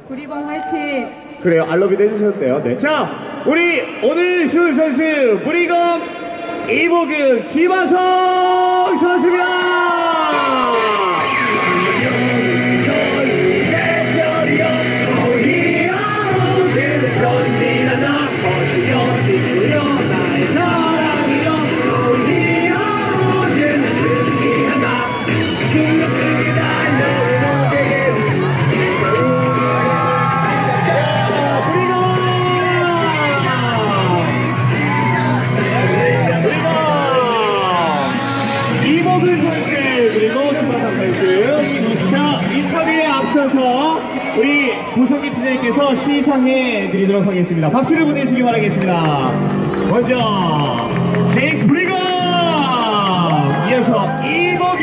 브리검 화이팅! 그래요, 알러뷰도 해주셨네요. 네. 자, 우리 오늘 슛 선수 브리검 이보균 김하성 선수입니다. 우리 보성기 팀장님께서 시상해 드리도록 하겠습니다. 박수를 보내주시기 바라겠습니다. 먼저 제이크 브리검, 이어서 이보균,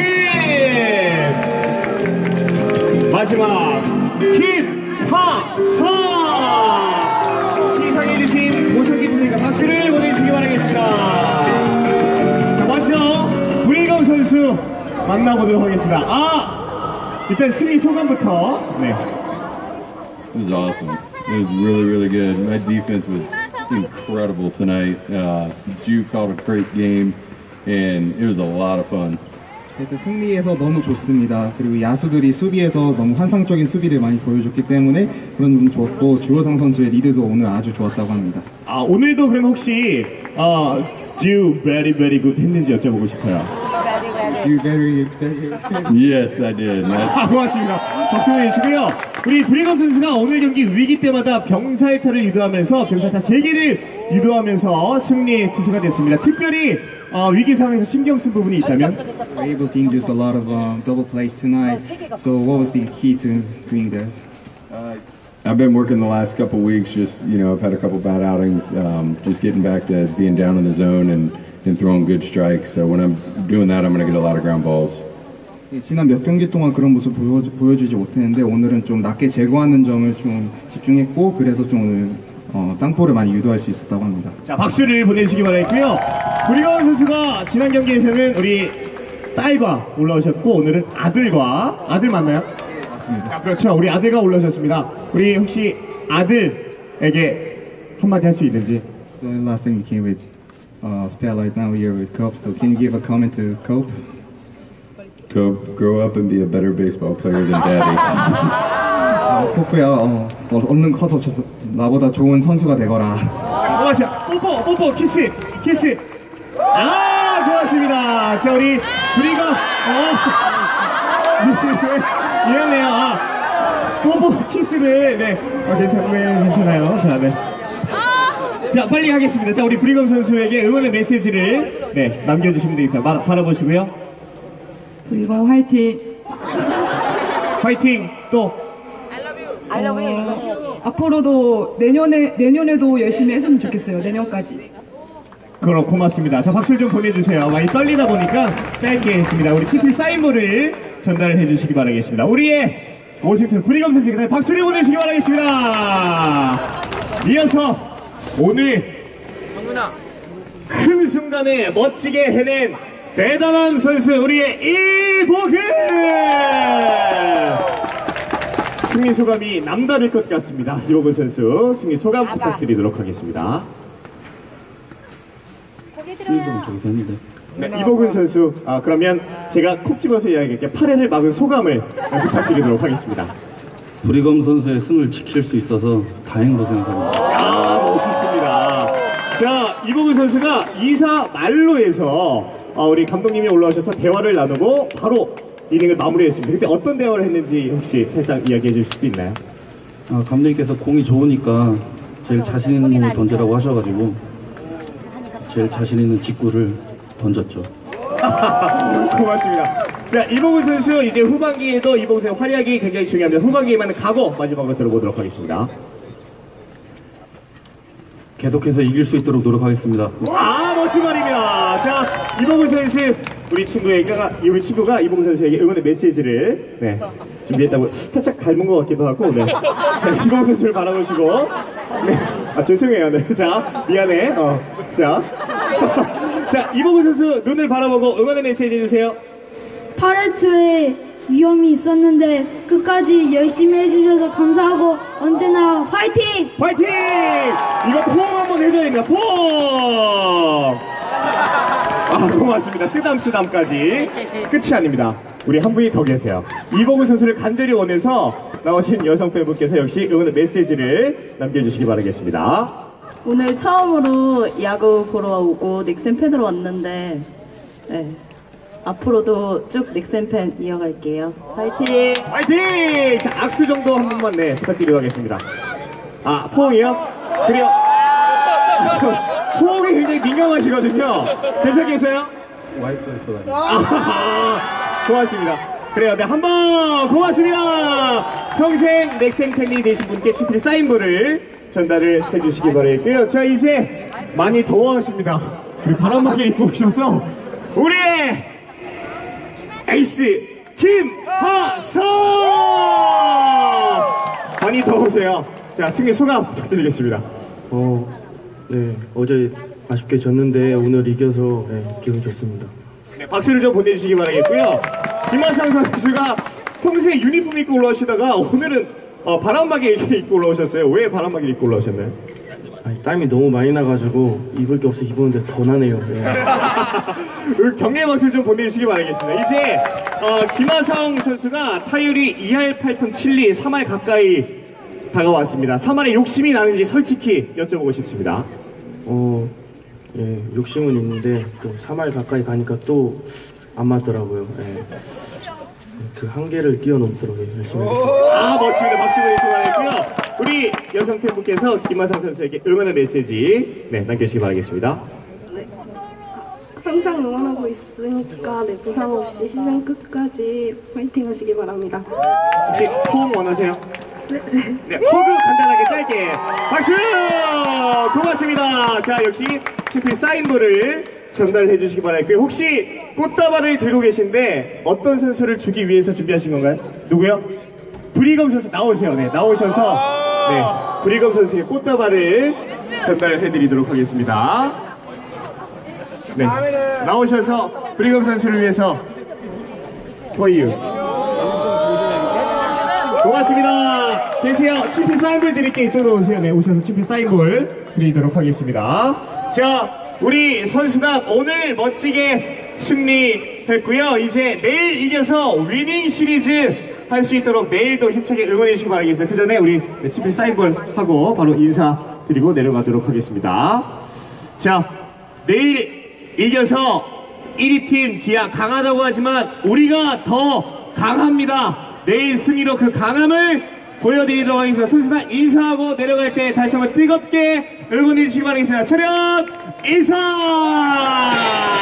마지막 김하성. 시상해 주신 보성기 팀장님께 박수를 보내주시기 바라겠습니다. 자, 먼저 브리검 선수 만나보도록 하겠습니다. 일단 승리 소감부터. 네. It was awesome. It was really, really good. My defense was incredible tonight. Ju called a great game, and it was a lot of fun. 승리해서 너무 좋습니다. 그리고 야수들이 수비에서 너무 환상적인 수비를 많이 보여줬기 때문에 그런 부분 좋았고, 주호상 선수의 리드도 오늘 아주 좋았다고 합니다. 오늘도 그럼 혹시 Ju very, very good 했는지 여쭤보고 싶어요. Ju very, very good. Yes, I did. 고맙습니다. 박수 보내주시고요. 우리 브리검 선수가 오늘 경기 위기 때마다 병살타를 유도하면서 병살타 3개를 유도하면서 승리의 투수가 됐습니다. 특별히 위기 상황에서 신경 쓴 부분이 있다면? We're able to induce a lot of double plays tonight. So what was the key to doing that? I've been working the last couple weeks. Just I've had a couple bad outings. Just getting back to being down in the zone and throwing good strikes. So when I'm doing that, I'm going to get a lot of ground balls. 지난 몇 경기 동안 그런 모습 보여주지 못했는데 오늘은 좀 낮게 제거하는 점을 좀 집중했고, 그래서 좀 오늘 땅볼을 많이 유도할 수 있었다고 합니다. 자, 박수를 보내주시기 바라겠고요. 브리검 선수가 지난 경기에서는 우리 딸과 올라오셨고, 오늘은 아들과, 아들 맞나요? 네, 맞습니다. 자, 그렇죠. 우리 아들과 올라오셨습니다. 우리 혹시 아들에게 한마디 할 수 있는지? So last time you came with Stella, right now you're with Cope. So can you give a comment to Cope? Cope, grow up and be a better baseball player than Daddy. 코프야, 얼른 커서 나보다 좋은 선수가 되거라. 고맙습니다. 뽀뽀, 키스. 고맙습니다. 자, 우리 브리검, 미안해요. 뽀뽀, 키스를, 네. 괜찮아요. 자, 네. 자, 빨리 하겠습니다. 자, 우리 브리검 선수에게 응원의 메시지를, 네, 남겨주시면 되겠습니다. 바라보시고요. 브리검 화이팅! 화이팅! 또 I love you. 앞으로도 내년에도 열심히 했으면 좋겠어요. 내년까지. 그럼 고맙습니다. 자, 박수를 좀 보내주세요. 많이 떨리다 보니까 짧게 했습니다. 우리 치필 사인볼을 전달을 해주시기 바라겠습니다. 우리의 워싱턴 브리검 선수에게 박수를 보내주시기 바라겠습니다. 이어서 오늘 큰 순간에 멋지게 해낸 대단한 선수, 우리의 이보균! 승리 소감이 남다를 것 같습니다. 이보균 선수 승리 소감 부탁드리도록 하겠습니다. 네, 이보균 선수, 그러면 제가 콕 집어서 이야기할게요. 8회를 막은 소감을 부탁드리도록 하겠습니다. 브리검 선수의 승을 지킬 수 있어서 다행으로 생각합니다. 멋있습니다. 자, 이보균 선수가 2사 말로에서 우리 감독님이 올라오셔서 대화를 나누고 바로 이닝을 마무리했습니다. 그때 어떤 대화를 했는지 혹시 살짝 이야기해 주실 수 있나요? 감독님께서 공이 좋으니까 제일 자신 있는 공을 던지라고 하셔가지고 제일 자신 있는 직구를 던졌죠. 고맙습니다. 자, 이보균 선수 이제 후반기에도 이보균 선수의 활약이 굉장히 중요합니다. 후반기에만 각오 마지막으로 들어보도록 하겠습니다. 계속해서 이길 수 있도록 노력하겠습니다. 멋진 말이며. 자, 이보균 선수, 우리 친구가 이보균 선수에게 응원의 메시지를 준비했다고 살짝 닮은 것 같기도 하고, 네. 자, 이보균 선수를 바라보시고, 네. 죄송해요. 네. 자, 미안해. 자. 자, 이보균 선수 눈을 바라보고 응원의 메시지 해주세요. 8회 초에 위험이 있었는데 끝까지 열심히 해주셔서 감사하고 언제나 화이팅! 파이팅! 이거 포옹 한번 해줘야 됩니다. 포옹! 아, 고맙습니다. 쓰담쓰담까지. 끝이 아닙니다. 우리 한 분이 더 계세요. 이봉훈 선수를 간절히 원해서 나오신 여성 팬분께서 역시 응원의 메시지를 남겨주시기 바라겠습니다. 오늘 처음으로 야구 보러 오고 넥센 팬으로 왔는데 네, 앞으로도 쭉 넥센 팬 이어갈게요. 파이팅! 파이팅! 자, 악수 정도 한 번만 네, 부탁드리도록 하겠습니다. 아, 포옹이요? 그래요? 포옹이 굉장히 민감하시거든요. 괜찮겠어요? 고맙습니다. 그래요. 네, 한번 고맙습니다. 평생 넥센 팬이 되신 분께 친필 사인볼을 전달을 해주시기 바라겠고요. 자, 이제 많이 더워하십니다. 우리 바람막이 입고 오셔서 우리의 에이스 김하성! 많이 더우세요. 자, 승리 소감 부탁드리겠습니다. 네, 어제 아쉽게 졌는데 오늘 이겨서 네, 기분 좋습니다. 네, 박수를 좀 보내주시기 바라겠고요. 김하성 선수가 평소에 유니폼 입고 올라오시다가 오늘은 바람막이 입고 올라오셨어요. 왜 바람막이 입고 올라오셨나요? 아니, 땀이 너무 많이 나가지고 입을 게 없어 입었는데 더 나네요. 네. 격려의 박수를 좀 보내주시기 바라겠습니다. 이제 김하성 선수가 타율이 2할 8푼 7리 3할 가까이 다가왔습니다. 3할에 욕심이 나는지 솔직히 여쭤보고 싶습니다. 예, 욕심은 있는데 또 3할 가까이 가니까 또 안 맞더라고요. 예. 그 한계를 뛰어넘도록 열심히 하겠습니다. 아, 멋집니다. 박수 보내주시기 바라겠고요. 우리 여성 팬분께서 김하성 선수에게 응원의 메시지 남겨주시기 바라겠습니다. 네. 항상 응원하고 있으니까 네, 부상 없이 시즌 끝까지 파이팅 하시기 바랍니다. 혹시 포옹 원하세요? 네, 허그 간단하게 짧게 박수! 고맙습니다. 자, 역시 친필 사인볼을 전달해 주시기 바랄게요. 혹시 꽃다발을 들고 계신데 어떤 선수를 주기 위해서 준비하신 건가요? 누구요? 브리검 선수 나오세요. 네, 나오셔서 네, 브리검 선수의 꽃다발을 전달해 드리도록 하겠습니다. 네, 나오셔서 브리검 선수를 위해서 for you. 고맙습니다. 계세요. 친필 사인볼 드릴게요. 이쪽으로 오세요. 네, 오셔서 친필 사인볼 드리도록 하겠습니다. 자, 우리 선수단 오늘 멋지게 승리했고요. 이제 내일 이겨서 위닝 시리즈 할 수 있도록 내일도 힘차게 응원해 주시기 바라겠습니다. 그 전에 우리 친필 사인볼 하고 바로 인사드리고 내려가도록 하겠습니다. 자, 내일 이겨서 1위 팀 기아 강하다고 하지만 우리가 더 강합니다. 내일 승리로 그 강함을 보여드리도록 하겠습니다. 선수단 인사하고 내려갈 때 다시 한번 뜨겁게 응원해 주시기 바라겠습니다. 차렷 인사!